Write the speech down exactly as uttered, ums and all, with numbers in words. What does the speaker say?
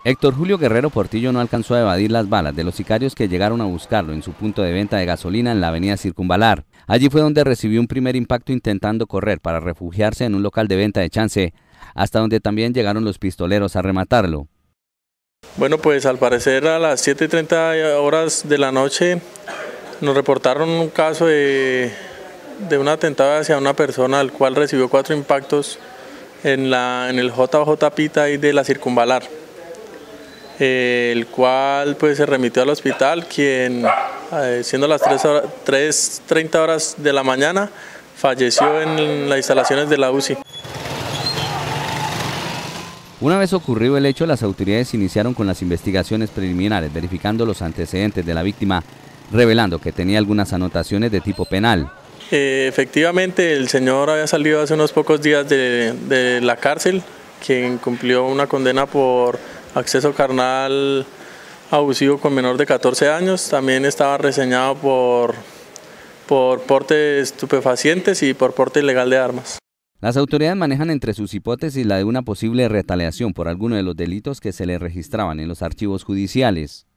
Héctor Julio Guerrero Portillo no alcanzó a evadir las balas de los sicarios que llegaron a buscarlo en su punto de venta de gasolina en la avenida Circunvalar. Allí fue donde recibió un primer impacto intentando correr para refugiarse en un local de venta de chance, hasta donde también llegaron los pistoleros a rematarlo. Bueno, pues al parecer a las siete y treinta horas de la noche nos reportaron un caso de, de un atentado hacia una persona, al cual recibió cuatro impactos en, la, en el J J Pita de la Circunvalar, el cual pues se remitió al hospital, quien eh, siendo las tres y treinta horas de la mañana falleció en las instalaciones de la U C I. Una vez ocurrido el hecho, las autoridades iniciaron con las investigaciones preliminares, verificando los antecedentes de la víctima, revelando que tenía algunas anotaciones de tipo penal. Eh, efectivamente, el señor había salido hace unos pocos días de, de la cárcel, quien cumplió una condena por acceso carnal abusivo con menor de catorce años. También estaba reseñado por, por porte de estupefacientes y por porte ilegal de armas. Las autoridades manejan entre sus hipótesis la de una posible retaliación por alguno de los delitos que se le registraban en los archivos judiciales.